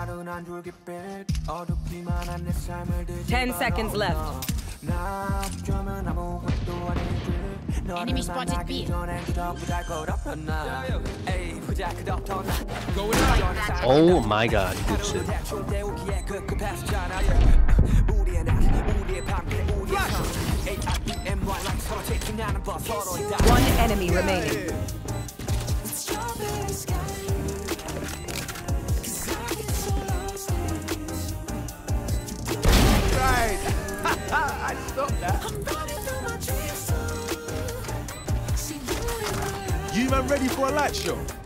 10 seconds left. Enemy spotted B. Oh my god, good shit. One enemy remaining. Right. I stopped that. You man ready for a light show?